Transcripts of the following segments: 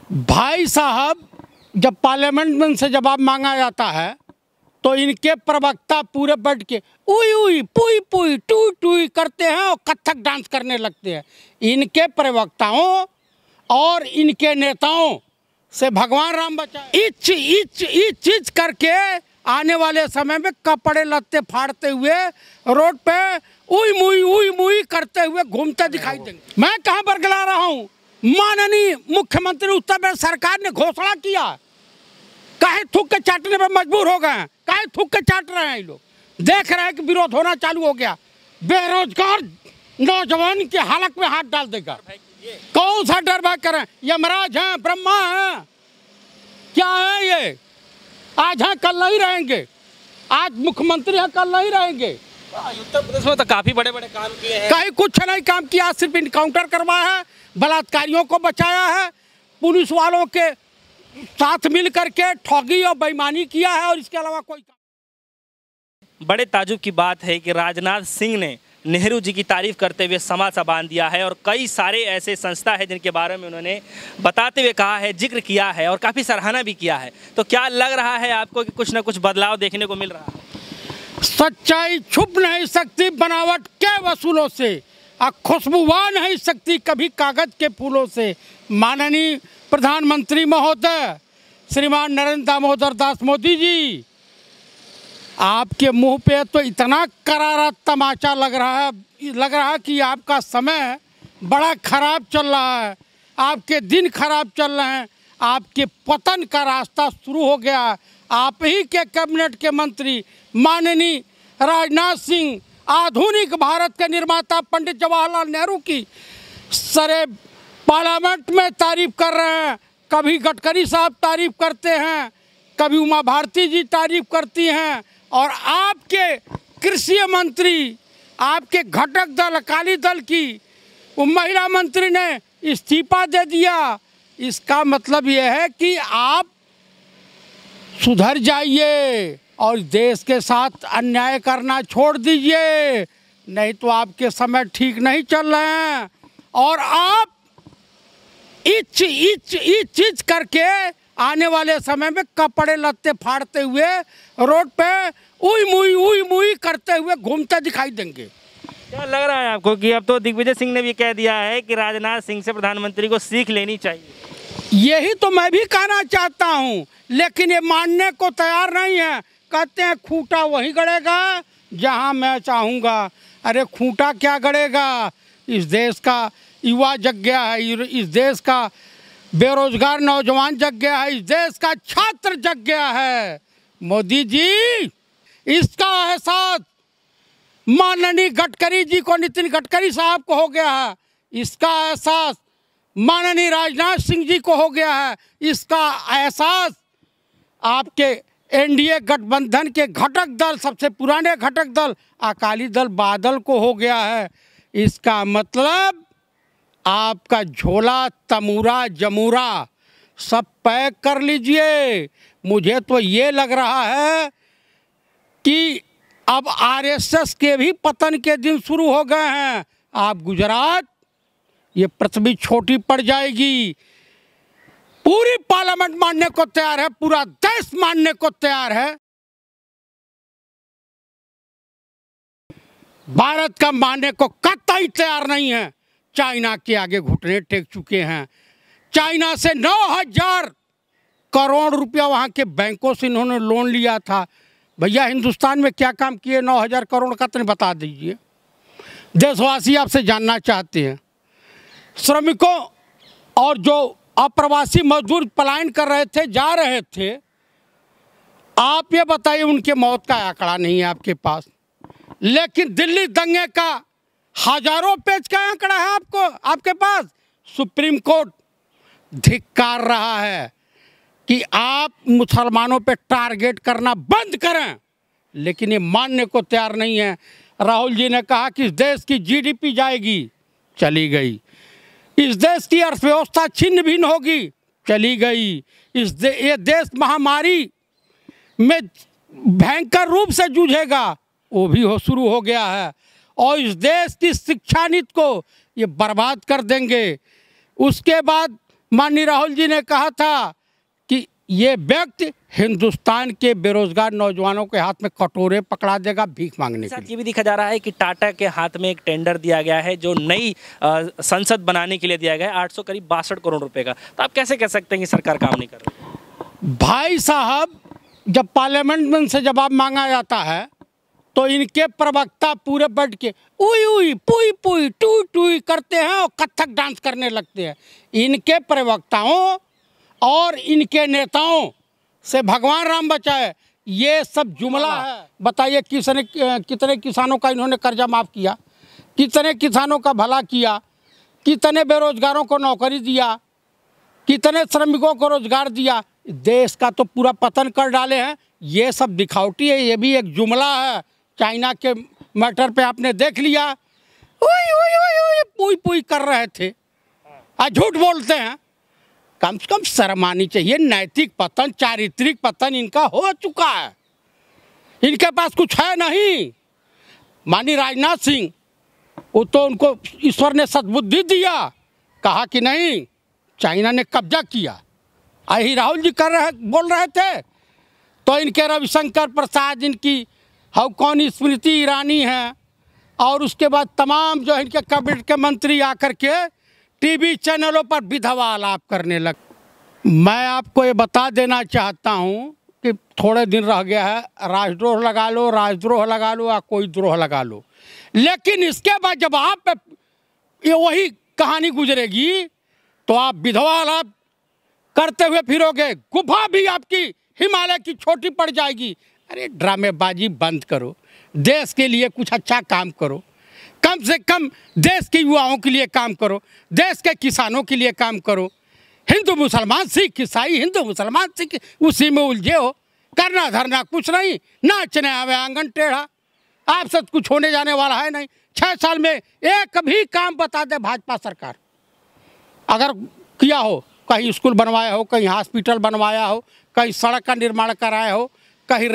भाई साहब, जब पार्लियामेंट में से जवाब मांगा जाता है तो इनके प्रवक्ता पूरे बैठ के उई उई पुई पुई टूई टूई करते हैं और कथक डांस करने लगते हैं। इनके प्रवक्ताओं और इनके नेताओं से भगवान राम बचाए। इच इच इच इच करके आने वाले समय में कपड़े लत्ते फाड़ते हुए रोड पे उई मुई करते हुए घूमते दिखाई देंगे। मैं कहाँ बरगला रहा हूँ? माननीय मुख्यमंत्री उत्तर प्रदेश सरकार ने घोषणा किया, काहे थूक के चाटने पे मजबूर हो गए हैं, काहे थूक के चाट रहे हैं। ये लोग देख रहे हैं कि विरोध होना चालू हो गया। बेरोजगार नौजवान के हालत में हाथ डाल देगा। कौन सा डर भाग करें? यमराज हैं, ब्रह्मा हैं, क्या है ये? आज हैं कल नहीं रहेंगे, आज मुख्यमंत्री हैं कल नहीं रहेंगे। उत्तर प्रदेश में तो काफी बड़े बड़े काम किए हैं। कहीं कुछ नहीं काम किया, सिर्फ इनकाउंटर करवाया है, बलात्कारियों को बचाया है, पुलिस वालों के साथ मिल करके ठगी और बेईमानी किया है, और इसके अलावा कोई काम। बड़े ताजुब की बात है कि राजनाथ सिंह ने नेहरू जी की तारीफ करते हुए समा सा बांध दिया है, और कई सारे ऐसे संस्था है जिनके बारे में उन्होंने बताते हुए कहा है, जिक्र किया है और काफ़ी सराहना भी किया है। तो क्या लग रहा है आपको कि कुछ ना कुछ बदलाव देखने को मिल रहा है? सच्चाई छुप नहीं सकती बनावट के वसूलों से, और खुशबुआ नहीं सकती कभी कागज के फूलों से। माननीय प्रधानमंत्री महोदय श्रीमान नरेंद्र दामोदर दास मोदी जी, आपके मुंह पे तो इतना करारा तमाचा लग रहा है कि आपका समय बड़ा खराब चल रहा है, आपके दिन खराब चल रहे हैं, आपके पतन का रास्ता शुरू हो गया। आप ही के कैबिनेट के मंत्री माननीय राजनाथ सिंह आधुनिक भारत के निर्माता पंडित जवाहरलाल नेहरू की सरे पार्लियामेंट में तारीफ कर रहे हैं। कभी गडकरी साहब तारीफ करते हैं, कभी उमा भारती जी तारीफ करती हैं, और आपके कृषि मंत्री, आपके घटक दल अकाली दल की वो महिला मंत्री ने इस्तीफा दे दिया। इसका मतलब यह है कि आप सुधर जाइए और देश के साथ अन्याय करना छोड़ दीजिए, नहीं तो आपके समय ठीक नहीं चल रहे हैं। और आप इच इच इच इच करके आने वाले समय में कपड़े लत्ते फाड़ते हुए रोड पे उई मुई करते हुए घूमते दिखाई देंगे। क्या लग रहा है आपको कि अब तो दिग्विजय सिंह ने भी कह दिया है कि राजनाथ सिंह से प्रधानमंत्री को सीख लेनी चाहिए? यही तो मैं भी कहना चाहता हूँ, लेकिन ये मानने को तैयार नहीं है। कहते हैं खूंटा वहीं गड़ेगा जहाँ मैं चाहूँगा। अरे खूंटा क्या गड़ेगा? इस देश का युवा जग गया है, इस देश का बेरोजगार नौजवान जग गया है, इस देश का छात्र जग गया है। मोदी जी, इसका एहसास माननीय गडकरी जी को, नितिन गडकरी साहब को हो गया है, इसका एहसास माननीय राजनाथ सिंह जी को हो गया है, इसका एहसास आपके एनडीए गठबंधन के घटक दल, सबसे पुराने घटक दल अकाली दल बादल को हो गया है। इसका मतलब आपका झोला तमूरा जमूरा सब पैक कर लीजिए। मुझे तो ये लग रहा है कि अब आरएसएस के भी पतन के दिन शुरू हो गए हैं। आप गुजरात, ये पृथ्वी छोटी पड़ जाएगी। पूरी पार्लियामेंट मानने को तैयार है, पूरा देश मानने को तैयार है। भारत का मानने को कतई तैयार नहीं है। चाइना के आगे घुटने टेक चुके हैं। चाइना से 9,000 करोड़ रुपया वहाँ के बैंकों से इन्होंने लोन लिया था। भैया हिंदुस्तान में क्या काम किए 9,000 करोड़ का? तो बता दीजिए, देशवासी आपसे जानना चाहते हैं। श्रमिकों और जो अप्रवासी मजदूर पलायन कर रहे थे, जा रहे थे, आप ये बताइए, उनके मौत का आंकड़ा नहीं है आपके पास। लेकिन दिल्ली दंगे का हजारों पेज का आंकड़ा है आपके पास। सुप्रीम कोर्ट धिक्कार रहा है कि आप मुसलमानों पे टारगेट करना बंद करें, लेकिन ये मानने को तैयार नहीं है। राहुल जी ने कहा कि इस देश की जीडीपी जाएगी, चली गई। इस देश की अर्थव्यवस्था छिन्न भिन्न होगी, चली गई। ये देश महामारी में भयंकर रूप से जूझेगा, वो भी शुरू हो गया है। और इस देश की शिक्षा नीति को ये बर्बाद कर देंगे। उसके बाद माननीय राहुल जी ने कहा था कि ये व्यक्ति हिंदुस्तान के बेरोजगार नौजवानों के हाथ में कटोरे पकड़ा देगा भीख मांगने के लिए। ये भी देखा जा रहा है कि टाटा के हाथ में एक टेंडर दिया गया है जो नई संसद बनाने के लिए दिया गया है 800 करीब 62 करोड़ रुपए का। तो आप कैसे कह सकते हैं कि सरकार काम नहीं कर रही? भाई साहब, जब पार्लियामेंट में से जवाब मांगा जाता है तो इनके प्रवक्ता पूरे बैठ के उई उई पुई पुई टू टू करते हैं और कथक डांस करने लगते हैं। इनके प्रवक्ताओं और इनके नेताओं से भगवान राम बचाए, ये सब जुमला है। बताइए कितने किसानों का इन्होंने कर्जा माफ़ किया, कितने किसानों का भला किया, कितने बेरोजगारों को नौकरी दिया, कितने श्रमिकों को रोजगार दिया। देश का तो पूरा पतन कर डाले हैं। ये सब दिखावटी है, ये भी एक जुमला है। चाइना के मैटर पे आपने देख लिया, उई उई उई उई पुई पुई कर रहे थे, आज झूठ बोलते हैं। कम से कम शर्म आनी चाहिए। नैतिक पतन, चारित्रिक पतन इनका हो चुका है, इनके पास कुछ है नहीं। माननीय राजनाथ सिंह, वो तो उनको ईश्वर ने सद्बुद्धि दिया, कहा कि नहीं चाइना ने कब्जा किया। यही राहुल जी बोल रहे थे तो इनके रविशंकर प्रसाद, इनकी हाउ कौन स्मृति ईरानी है, और उसके बाद तमाम जो इनके कैबिनेट के मंत्री आकर के टीवी चैनलों पर विधवा आलाप करने लगे। मैं आपको ये बता देना चाहता हूँ कि थोड़े दिन रह गया है, राजद्रोह लगा लो, राजद्रोह लगा लो या कोई द्रोह लगा लो, लेकिन इसके बाद जब आप पे ये वही कहानी गुजरेगी तो आप विधवा आलाप करते हुए फिरोगे, गुफा भी आपकी हिमालय की छोटी पड़ जाएगी। अरे ड्रामेबाजी बंद करो, देश के लिए कुछ अच्छा काम करो, कम से कम देश के युवाओं के लिए काम करो, देश के किसानों के लिए काम करो। हिंदू मुसलमान सिख ईसाई, हिंदू मुसलमान सिख उसी में उलझे हो, करना धरना कुछ नहीं, नाचने आवे आंगन टेढ़ा। आपसे कुछ होने जाने वाला है नहीं। 6 साल में एक भी काम बता दे भाजपा सरकार, अगर किया हो, कहीं स्कूल बनवाया हो, कहीं हॉस्पिटल बनवाया हो, कहीं सड़क का निर्माण कराया हो, कहीं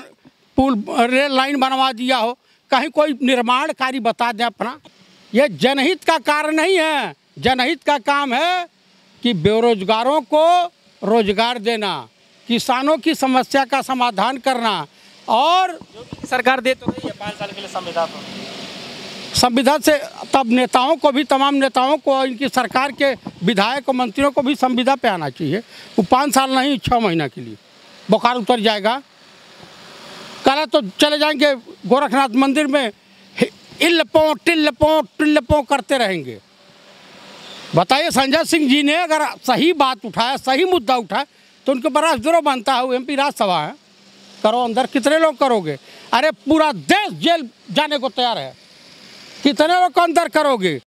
रेल लाइन बनवा दिया हो, कहीं कोई निर्माण कार्य बता दें अपना। ये जनहित का कार्य नहीं है। जनहित का काम है कि बेरोजगारों को रोजगार देना, किसानों की समस्या का समाधान करना। और सरकार दे तो रही है 5 साल के लिए संविधान से तब नेताओं को भी, तमाम नेताओं को, इनकी सरकार के विधायक और मंत्रियों को भी संविदा पे आना चाहिए। वो 5 साल नहीं 6 महीना के लिए बुखार उतर जाएगा। कल तो चले जाएंगे गोरखनाथ मंदिर में, इल्लपों टिल्लपों टिल्लपों करते रहेंगे। बताइए, संजय सिंह जी ने अगर सही बात उठाया, सही मुद्दा उठाया तो उनके ऊपर राजद्रोह बनता है। वो MP राज्यसभा है, करो अंदर, कितने लोग करोगे? अरे पूरा देश जेल जाने को तैयार है, कितने लोग अंदर करोगे?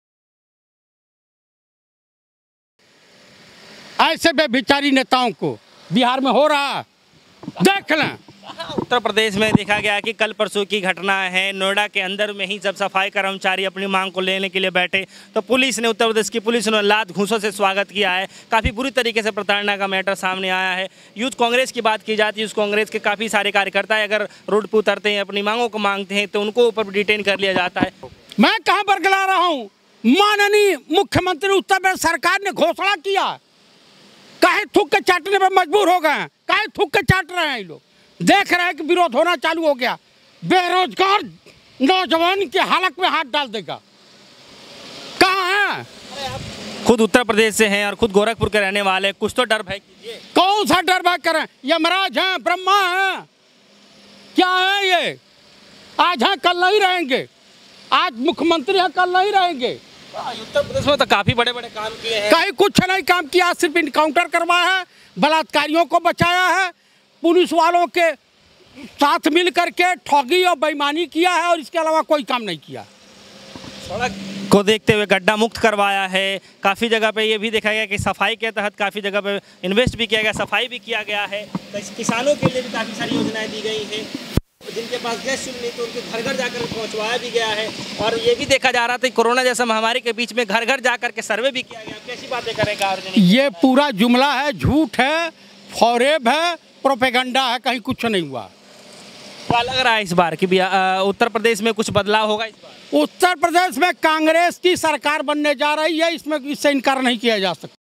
ऐसे बेभिचारी नेताओं को बिहार में हो रहा, देख लें। उत्तर प्रदेश में देखा गया कि कल परसों की घटना है, नोएडा के अंदर में ही जब सफाई कर्मचारी अपनी मांग को लेने के लिए बैठे तो पुलिस ने, उत्तर प्रदेश की पुलिस ने लात घूंसों से स्वागत किया है। काफ़ी बुरी तरीके से प्रताड़ना का मैटर सामने आया है। यूथ कांग्रेस की बात की जाती है, यूथ कांग्रेस के काफ़ी सारे कार्यकर्ता अगर रोड पर उतरते हैं, अपनी मांगों को मांगते हैं तो उनको ऊपर डिटेन कर लिया जाता है। मैं कहाँ बरगला रहा हूँ? माननीय मुख्यमंत्री उत्तर प्रदेश सरकार ने घोषणा किया, काहे थूक के चाटने पर मजबूर हो गए हैं, काहे थूक के चाट रहे हैं ये लोग। देख रहे हैं कि विरोध होना चालू हो गया, बेरोजगार नौजवान की हालत में हाथ डाल देगा। कहाँ है? खुद उत्तर प्रदेश से हैं और खुद गोरखपुर के रहने वाले, कुछ तो डर भय कीजिए। कौन सा डर भय करें? यमराज हैं, ब्रह्मा हैं, क्या है ये? आज हैं कल नहीं रहेंगे, आज मुख्यमंत्री हैं कल नहीं रहेंगे। उत्तर प्रदेश में तो काफी बड़े बड़े काम किए हैं। कहीं कुछ नहीं काम किया, सिर्फ इनकाउंटर करवाया है, बलात्कारियों को बचाया है, पुलिस वालों के साथ मिल करके ठगी और बेईमानी किया है, और इसके अलावा कोई काम नहीं किया। सड़क को देखते हुए गड्ढा मुक्त करवाया है। काफ़ी जगह पे ये भी देखा गया कि सफाई के तहत काफ़ी जगह पे इन्वेस्ट भी किया गया, सफाई भी किया गया है। किसानों के लिए भी काफ़ी सारी योजनाएं दी गई हैं, जिनके पास गैस चुन नहीं तो उनके घर घर जाकर पहुंचवाया भी गया है। और ये भी देखा जा रहा था कोरोना जैसा महामारी के बीच में घर घर जाकर के सर्वे भी किया गया। कैसी बातें करेगा? ये पूरा जुमला है, झूठ है, फौरेब है, प्रोपेगेंडा है, कहीं कुछ नहीं हुआ। क्या लग रहा है इस बार कि उत्तर प्रदेश में कुछ बदलाव होगा इस बार? उत्तर प्रदेश में कांग्रेस की सरकार बनने जा रही है, इसमें इससे इनकार नहीं किया जा सकता।